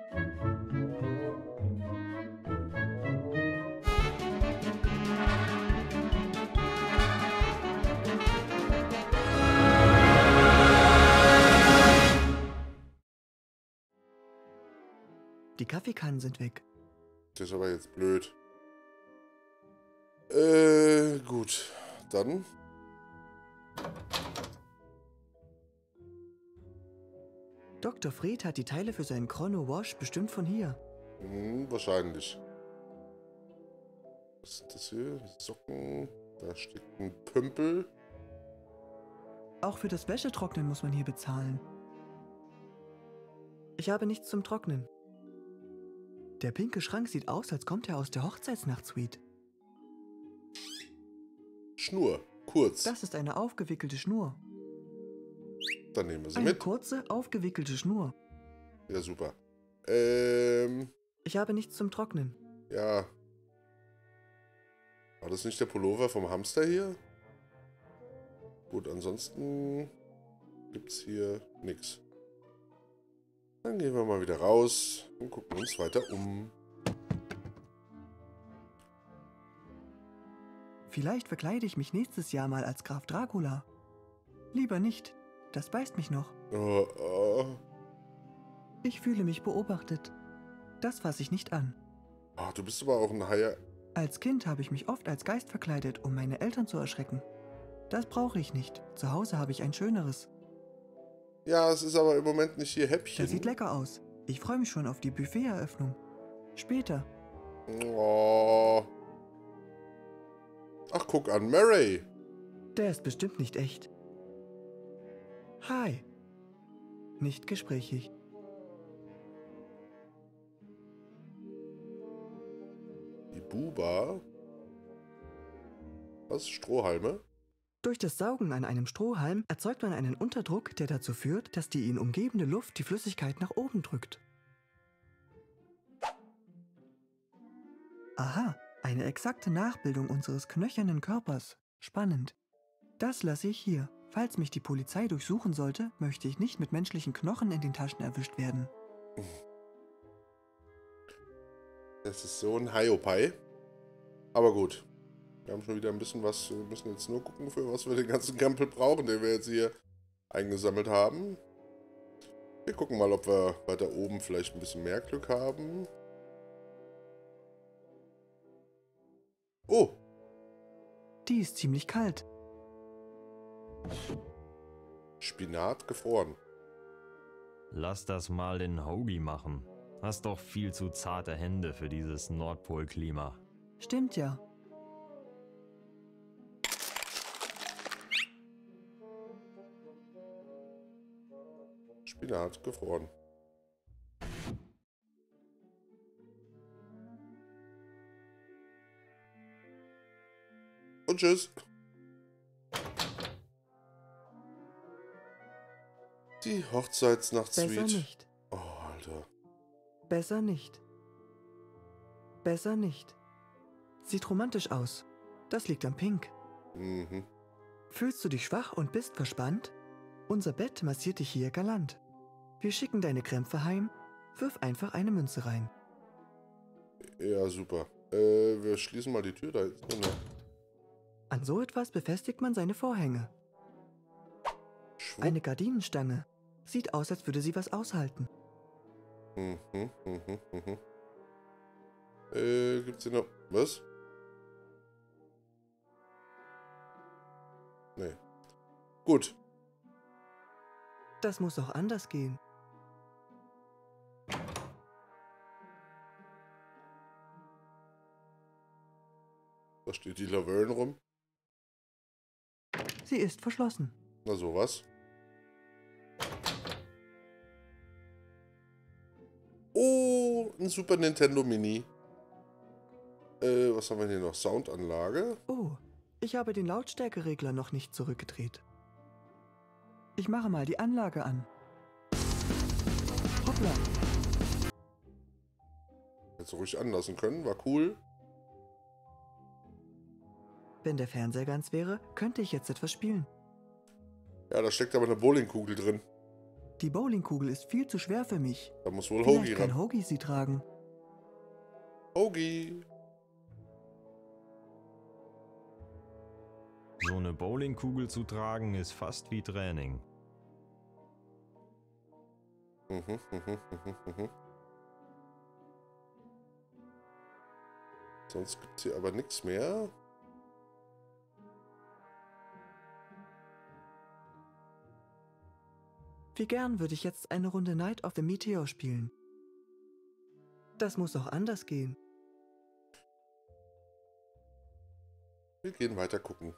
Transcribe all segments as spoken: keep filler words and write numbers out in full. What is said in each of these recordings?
Die Kaffeekannen sind weg. Das ist aber jetzt blöd. Äh, gut. Dann. Doktor Fred hat die Teile für seinen Chrono Wash bestimmt von hier. Hm, wahrscheinlich. Was ist das hier? Socken. Da steckt ein Pümpel. Auch für das Wäschetrocknen muss man hier bezahlen. Ich habe nichts zum Trocknen. Der pinke Schrank sieht aus, als kommt er aus der Hochzeitsnachtsuite. Schnur. Kurz. Das ist eine aufgewickelte Schnur. Dann nehmen wir sie Eine mit. kurze, aufgewickelte Schnur. Ja, super. Ähm, Ich habe nichts zum Trocknen. ja. War das nicht der Pullover vom Hamster hier? Gut, ansonsten gibt es hier nichts. Dann gehen wir mal wieder raus und gucken uns weiter um. Vielleicht verkleide ich mich nächstes Jahr mal als Graf Dracula. Lieber nicht. Das beißt mich noch. Oh, oh. Ich fühle mich beobachtet. Das fasse ich nicht an. Oh, du bist aber auch ein Haier. Als Kind habe ich mich oft als Geist verkleidet, um meine Eltern zu erschrecken. Das brauche ich nicht. Zu Hause habe ich ein schöneres. Ja, es ist aber im Moment nicht hier Häppchen. Das sieht lecker aus. Ich freue mich schon auf die Buffet-Eröffnung. Später. Oh. Ach, guck an, Murray. Der ist bestimmt nicht echt. Hi. Nicht gesprächig. Die Buba. Was? Strohhalme? Durch das Saugen an einem Strohhalm erzeugt man einen Unterdruck, der dazu führt, dass die ihn umgebende Luft die Flüssigkeit nach oben drückt. Aha, eine exakte Nachbildung unseres knöchernen Körpers. Spannend. Das lasse ich hier. Falls mich die Polizei durchsuchen sollte, möchte ich nicht mit menschlichen Knochen in den Taschen erwischt werden. Das ist so ein Hiopai. Aber gut. Wir haben schon wieder ein bisschen was. Wir müssen jetzt nur gucken, für was wir den ganzen Krempel brauchen, den wir jetzt hier eingesammelt haben. Wir gucken mal, ob wir weiter oben vielleicht ein bisschen mehr Glück haben. Oh! Die ist ziemlich kalt. Spinat gefroren. Lass das mal den Hoagie machen. Hast doch viel zu zarte Hände für dieses Nordpolklima. Stimmt ja. Spinat gefroren. Und tschüss. Die Besser Hochzeitsnachtsuite. nicht. Oh, Alter. Besser nicht. Besser nicht. Sieht romantisch aus. Das liegt am Pink. Mhm. Fühlst du dich schwach und bist verspannt? Unser Bett massiert dich hier galant. Wir schicken deine Krämpfe heim. Wirf einfach eine Münze rein. Ja, super. Äh, wir schließen mal die Tür da jetzt. Oh, ne. An so etwas befestigt man seine Vorhänge. Schwupp. Eine Gardinenstange. Sieht aus, als würde sie was aushalten. Mhm, mhm, mhm. Äh, gibt's hier noch... Was? Nee. Gut. Das muss auch anders gehen. Da steht die Laverne rum. Sie ist verschlossen. Na sowas. Oh, ein Super Nintendo Mini. Äh, was haben wir hier noch? Soundanlage. Oh, ich habe den Lautstärkeregler noch nicht zurückgedreht. Ich mache mal die Anlage an. Hoppla. Hätte ruhig anlassen können, war cool. Wenn der Fernseher ganz wäre, könnte ich jetzt etwas spielen. Ja, da steckt aber eine Bowlingkugel drin. Die Bowlingkugel ist viel zu schwer für mich. Da muss wohl Hoagie Vielleicht kann ran. Hoagie sie tragen. Hoagie. So eine Bowlingkugel zu tragen ist fast wie Training. Mhm, mhm, mhm, mhm. Sonst gibt es hier aber nichts mehr. Wie gern würde ich jetzt eine Runde Night of the Meteor spielen. Das muss auch anders gehen. Wir gehen weiter gucken.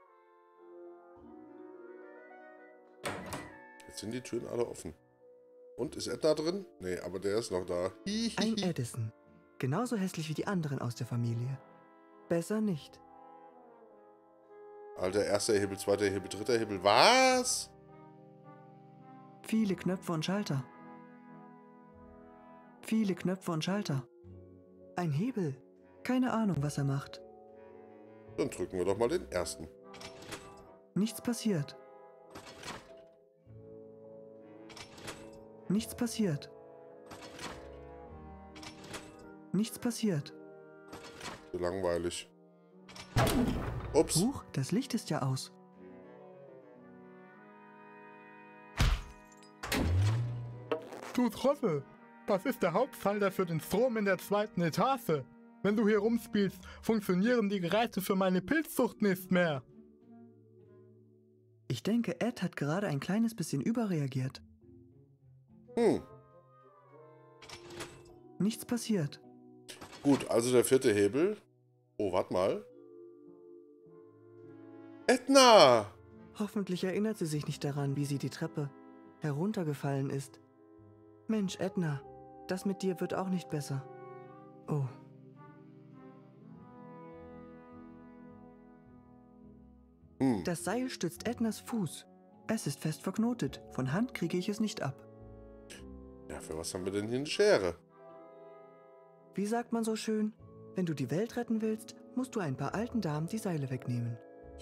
Jetzt sind die Türen alle offen. Und, ist Edna drin? Nee, aber der ist noch da. Ein Edison. Genauso hässlich wie die anderen aus der Familie. Besser nicht. Alter, erster Hebel, zweiter Hebel, dritter Hebel. Was? Viele Knöpfe und Schalter. Viele Knöpfe und Schalter. Ein Hebel. Keine Ahnung, was er macht. Dann drücken wir doch mal den ersten. Nichts passiert. Nichts passiert. Nichts passiert. So langweilig. Ups. Huch, das Licht ist ja aus. Du Trottel, das ist der Hauptschalter für den Strom in der zweiten Etage. Wenn du hier rumspielst, funktionieren die Geräte für meine Pilzzucht nicht mehr. Ich denke, Ed hat gerade ein kleines bisschen überreagiert. Hm. Nichts passiert. Gut, also der vierte Hebel. Oh, warte mal. Edna! Hoffentlich erinnert sie sich nicht daran, wie sie die Treppe heruntergefallen ist. Mensch, Edna, das mit dir wird auch nicht besser. Oh. Hm. Das Seil stützt Ednas Fuß. Es ist fest verknotet. Von Hand kriege ich es nicht ab. Ja, für was haben wir denn hier eine Schere? Wie sagt man so schön? Wenn du die Welt retten willst, musst du ein paar alten Damen die Seile wegnehmen.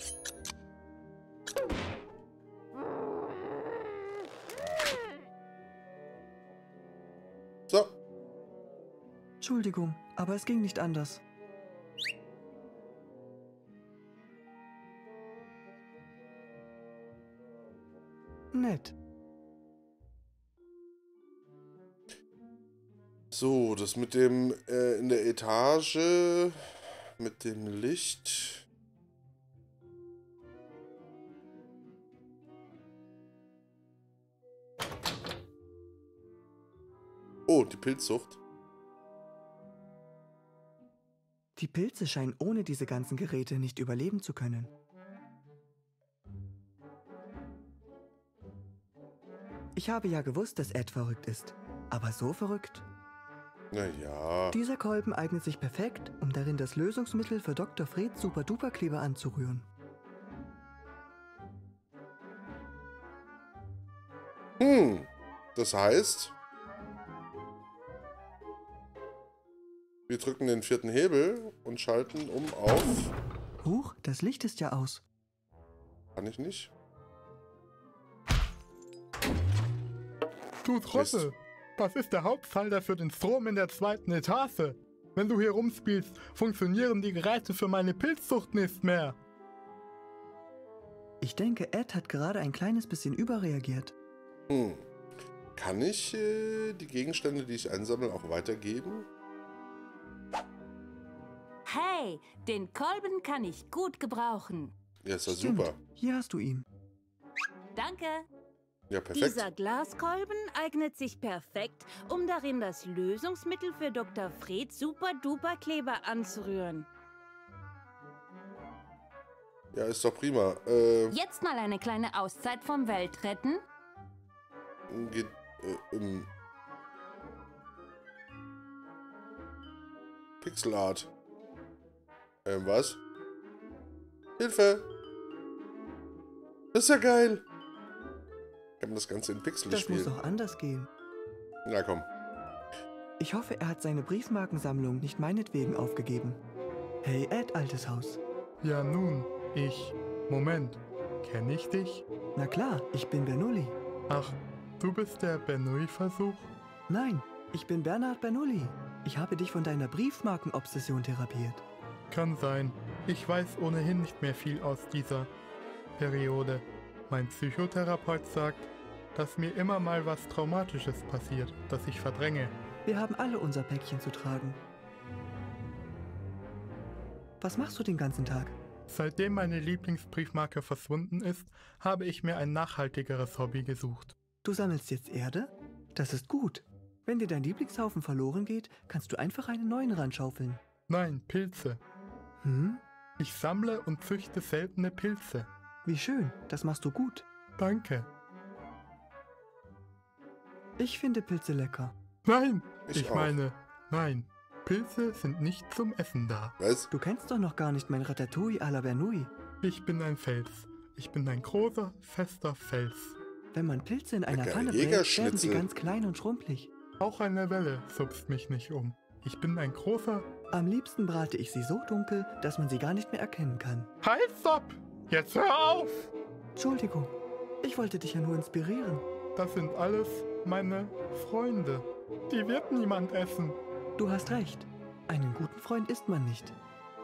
So. Entschuldigung, aber es ging nicht anders. Nett. So, das mit dem äh, in der Etage, mit dem Licht. Oh, die Pilzsucht. Die Pilze scheinen ohne diese ganzen Geräte nicht überleben zu können. Ich habe ja gewusst, dass Ed verrückt ist. Aber so verrückt? Naja. Dieser Kolben eignet sich perfekt, um darin das Lösungsmittel für Doktor Freds Super-Duper-Kleber anzurühren. Hm. Das heißt, wir drücken den vierten Hebel und schalten um auf. Huch, das Licht ist ja aus. Kann ich nicht? Du Trottel, das ist der Hauptschalter für den Strom in der zweiten Etage. Wenn du hier rumspielst, funktionieren die Geräte für meine Pilzzucht nicht mehr. Ich denke, Ed hat gerade ein kleines bisschen überreagiert. Hm. Kann ich äh, die Gegenstände, die ich einsammle, auch weitergeben? Hey, den Kolben kann ich gut gebrauchen. Ja, ist ja Stimmt, super. hier hast du ihn. Danke. Ja, perfekt. Dieser Glaskolben eignet sich perfekt, um darin das Lösungsmittel für Doktor Freds Super-Duper-Kleber anzurühren. Ja, ist doch prima. Äh, Jetzt mal eine kleine Auszeit vom Weltretten. geht, äh, ähm, Pixelart. Ähm, was? Hilfe! Das ist ja geil! Kann man das Ganze in Pixel Das muss spielen? auch anders gehen. Na komm. Ich hoffe, er hat seine Briefmarkensammlung nicht meinetwegen aufgegeben. Hey Ed, altes Haus. Ja nun, ich... Moment, kenne ich dich? Na klar, ich bin Bernoulli. Ach, Du bist der Bernoulli-Versuch? Nein, ich bin Bernhard Bernoulli. Ich habe dich von deiner Briefmarkenobsession therapiert. Kann sein. Ich weiß ohnehin nicht mehr viel aus dieser Periode. Mein Psychotherapeut sagt, dass mir immer mal was Traumatisches passiert, das ich verdränge. Wir haben alle unser Päckchen zu tragen. Was machst du den ganzen Tag? Seitdem meine Lieblingsbriefmarke verschwunden ist, habe ich mir ein nachhaltigeres Hobby gesucht. Du sammelst jetzt Erde? Das ist gut. Wenn dir dein Lieblingshaufen verloren geht, kannst du einfach einen neuen ranschaufeln. Nein, Pilze. Hm? Ich sammle und züchte seltene Pilze. Wie schön, das machst du gut. Danke. Ich finde Pilze lecker. Nein, Ich ich, auch. meine, nein. Pilze sind nicht zum Essen da. Was? Du kennst doch noch gar nicht mein Ratatouille à la Bernoulli. Ich bin ein Fels. Ich bin ein großer, fester Fels. Wenn man Pilze in einer Leckere Pfanne brät, werden sie Jägerschnitzel. ganz klein und schrumpelig. Auch eine Welle supst mich nicht um. Ich bin ein großer... Am liebsten brate ich sie so dunkel, dass man sie gar nicht mehr erkennen kann. Halt, stopp! Jetzt hör auf! Entschuldigung, ich wollte dich ja nur inspirieren. Das sind alles meine Freunde. Die wird niemand essen. Du hast recht. Einen guten Freund isst man nicht.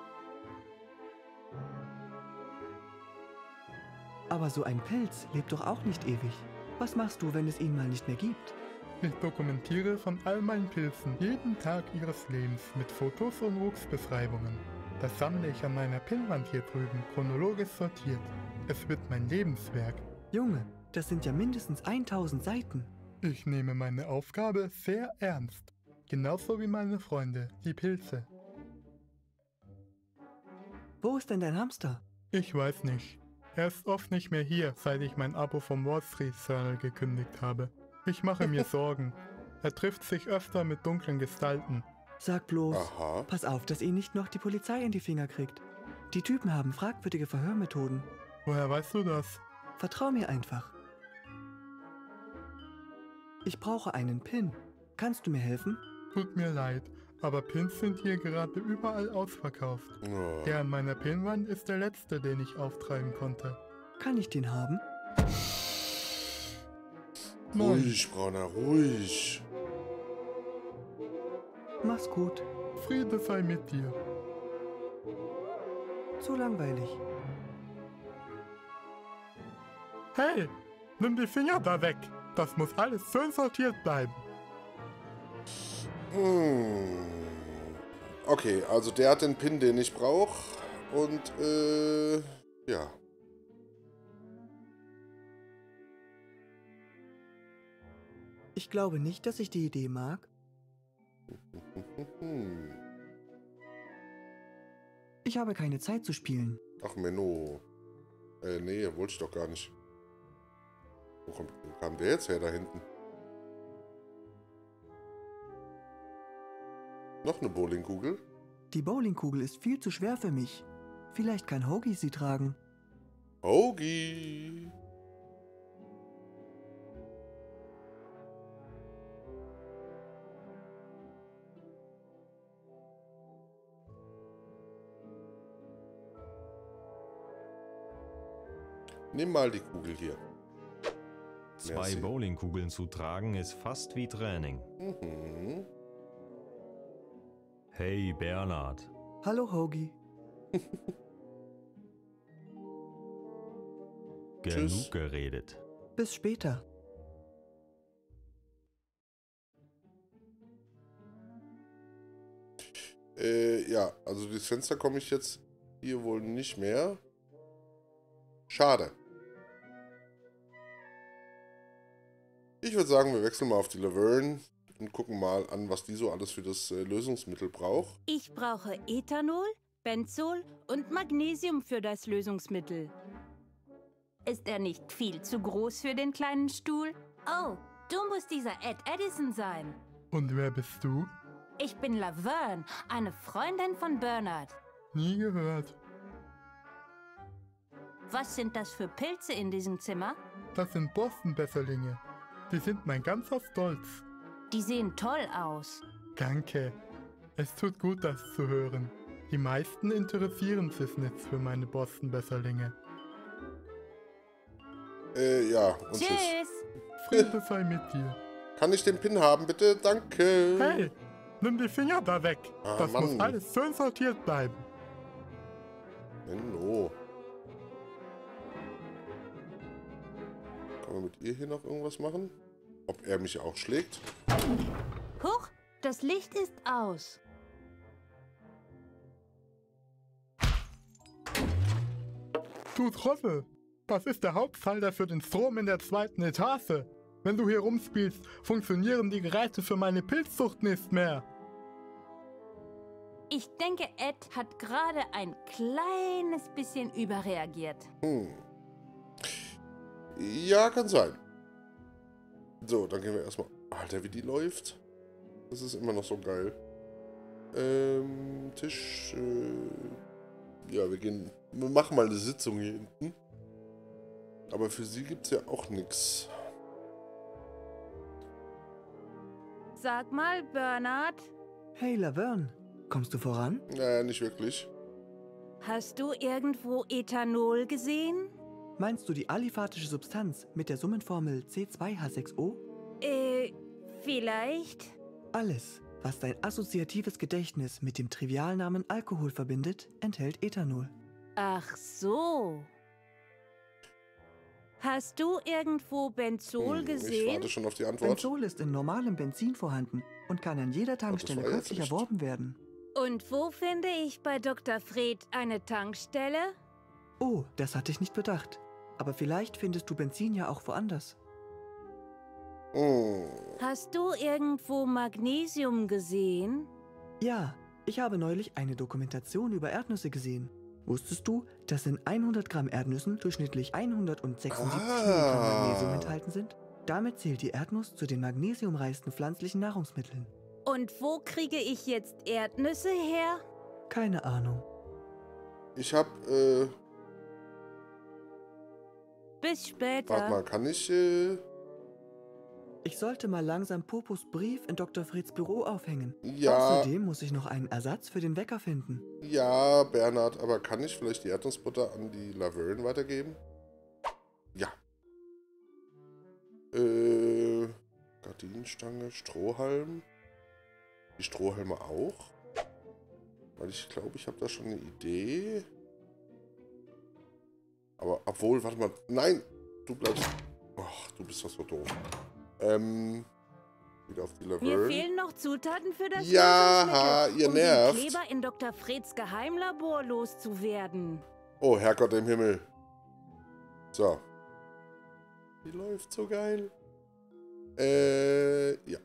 Aber so ein Pilz lebt doch auch nicht ewig. Was machst du, wenn es ihn mal nicht mehr gibt? Ich dokumentiere von all meinen Pilzen jeden Tag ihres Lebens mit Fotos und Wuchsbeschreibungen. Das sammle ich an meiner Pinnwand hier drüben, chronologisch sortiert. Es wird mein Lebenswerk. Junge, das sind ja mindestens tausend Seiten. Ich nehme meine Aufgabe sehr ernst. Genauso wie meine Freunde, die Pilze. Wo ist denn dein Hamster? Ich weiß nicht. Er ist oft nicht mehr hier, seit ich mein Abo vom Wall Street Journal gekündigt habe. Ich mache mir Sorgen. Er trifft sich öfter mit dunklen Gestalten. Sag bloß, Aha. pass auf, dass ihn nicht noch die Polizei in die Finger kriegt. Die Typen haben fragwürdige Verhörmethoden. Woher weißt du das? Vertrau mir einfach. Ich brauche einen Pin. Kannst du mir helfen? Tut mir leid, aber Pins sind hier gerade überall ausverkauft. Oh. Der an meiner Pinwand ist der letzte, den ich auftreiben konnte. Kann ich den haben? Nein, Ruhig, Brauner, ruhig. Mach's gut. Friede sei mit dir. Zu langweilig. Hey, nimm die Finger da weg. Das muss alles schön sortiert bleiben. Hm. Okay, also der hat den Pin, den ich brauche. Und, äh, ja. Ich glaube nicht, dass ich die Idee mag. Hm. Ich habe keine Zeit zu spielen. Ach, Menno. Äh, nee, wollte ich doch gar nicht. Wo, kommt, wo kam der jetzt her da hinten? Noch eine Bowlingkugel? Die Bowlingkugel ist viel zu schwer für mich. Vielleicht kann Hoagie sie tragen. Hoagie! Nimm mal die Kugel hier. Zwei Merci. Bowlingkugeln zu tragen ist fast wie Training. Mhm. Hey Bernhard, Hallo Hoagie. Tschüss. genug geredet. Bis später. Äh, ja, also durchs Fenster komme ich jetzt hier wohl nicht mehr. Schade. Ich würde sagen, wir wechseln mal auf die Laverne und gucken mal an, was die so alles für das äh, Lösungsmittel braucht. Ich brauche Ethanol, Benzol und Magnesium für das Lösungsmittel. Ist er nicht viel zu groß für den kleinen Stuhl? Oh, du musst dieser Ed Edison sein. Und wer bist du? Ich bin Laverne, eine Freundin von Bernhard. Nie gehört. Was sind das für Pilze in diesem Zimmer? Das sind Boston-Besserlinge. Die sind mein ganzer Stolz. Die sehen toll aus. Danke. Es tut gut, das zu hören. Die meisten interessieren sich nicht für meine Boston-Besserlinge. Äh, ja, und tschüss. Tschüss. Friede sei mit dir. Kann ich den Pin haben, bitte? Danke. Hey, nimm die Finger da weg. Ah, das Mann. muss alles schön sortiert bleiben. Menno. Kann man mit ihr hier noch irgendwas machen? Ob er mich auch schlägt? Huch, das Licht ist aus. Du Trottel, das ist der Hauptschalter für den Strom in der zweiten Etage. Wenn du hier rumspielst, funktionieren die Geräte für meine Pilzsucht nicht mehr. Ich denke, Ed hat gerade ein kleines bisschen überreagiert. Hm. Ja, kann sein. So, dann gehen wir erstmal... Alter, wie die läuft. Das ist immer noch so geil. Ähm, Tisch... Äh, ja, wir gehen... Wir machen mal eine Sitzung hier hinten. Aber für sie gibt es ja auch nichts. Sag mal, Bernard, Hey Laverne, kommst du voran? Naja, nicht wirklich. hast du irgendwo Ethanol gesehen? Meinst du die aliphatische Substanz mit der Summenformel C zwei H sechs O? Äh, vielleicht? Alles, was dein assoziatives Gedächtnis mit dem Trivialnamen Alkohol verbindet, enthält Ethanol. Ach so. Hast du irgendwo Benzol Hm, ich gesehen? warte schon auf die Antwort. Benzol ist in normalem Benzin vorhanden und kann an jeder Tankstelle war jetzt kürzlich nicht. erworben werden. Und wo finde ich bei Doktor Fred eine Tankstelle? Oh, das hatte ich nicht bedacht. Aber vielleicht findest du Benzin ja auch woanders. Hm. Hast du irgendwo Magnesium gesehen? Ja, ich habe neulich eine Dokumentation über Erdnüsse gesehen. Wusstest du, dass in hundert Gramm Erdnüssen durchschnittlich hundertsechsundsiebzig Ah. Milligramm Magnesium enthalten sind? Damit zählt die Erdnuss zu den magnesiumreichsten pflanzlichen Nahrungsmitteln. Und wo kriege ich jetzt Erdnüsse her? Keine Ahnung. Ich hab, äh... Bis später. Warte mal, kann ich, äh... Ich sollte mal langsam Popos Brief in Doktor Freds Büro aufhängen. Ja, Außerdem muss ich noch einen Ersatz für den Wecker finden. ja, Bernhard, aber kann ich vielleicht die Erdnussbutter an die Laverne weitergeben? Ja. Äh... Gardinenstange, Strohhalm. Die Strohhalme auch? Weil ich glaube, ich habe da schon eine Idee. Aber, obwohl, warte mal. Nein! Du bleibst... Ach, du bist doch so doof. Ähm... Wieder auf die Mir Laverne. fehlen noch Zutaten für das Ja, Lösungsmittel, ihr um nervt. den Kleber in Doktor Freds Geheimlabor loszuwerden. Oh, Herrgott im Himmel. So. Die läuft so geil. Äh, ja.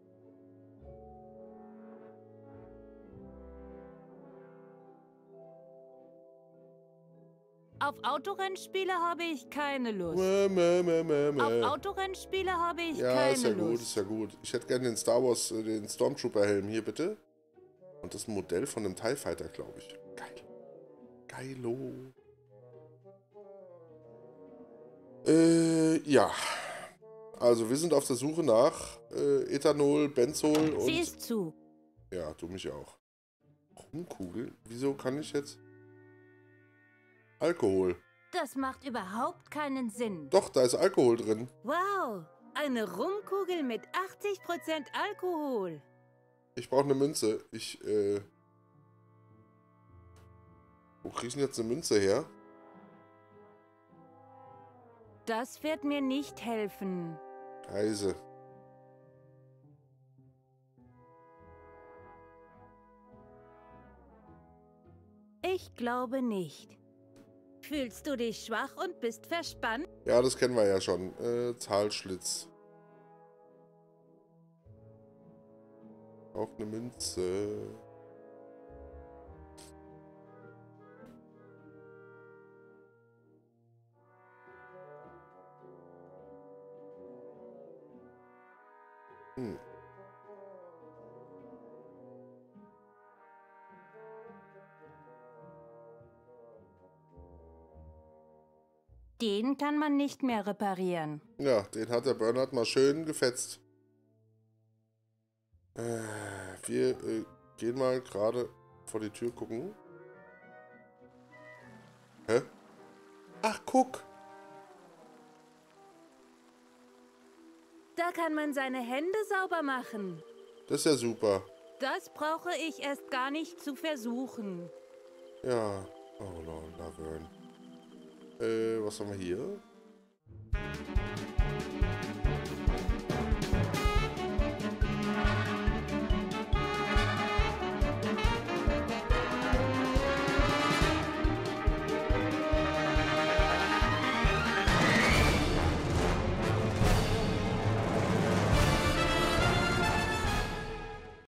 Auf Autorennspiele habe ich keine Lust. Mäh, mäh, mäh, mäh, mäh. Auf Autorennspiele habe ich Ja, keine ist ja Lust. gut, ist ja gut. Ich hätte gerne den Star Wars, äh, den Stormtrooper-Helm hier, bitte. Und das ist ein Modell von einem TIE Fighter, glaube ich. Geil. Geilo. Äh, ja. Also, wir sind auf der Suche nach äh, Ethanol, Benzol und... Sie ist zu. Ja, du mich auch. Rumkugel? Wieso kann ich jetzt... Alkohol. Das macht überhaupt keinen Sinn. Doch, da ist Alkohol drin. Wow, eine Rumkugel mit achtzig Prozent Alkohol. Ich brauche eine Münze. Ich, äh... Wo krieg ich denn jetzt eine Münze her? Das wird mir nicht helfen. Scheiße. Ich glaube nicht. Fühlst du dich schwach und bist verspannt? Ja, das kennen wir ja schon. Äh, Zahlschlitz. Auch eine Münze. Hm. Den kann man nicht mehr reparieren. Ja, den hat der Bernhard mal schön gefetzt. Äh, wir äh, gehen mal gerade vor die Tür gucken. Hä? Ach, guck! Da kann man seine Hände sauber machen. Das ist ja super. Das brauche ich erst gar nicht zu versuchen. Ja. Oh, Lord, Laverne. Äh, was haben wir hier?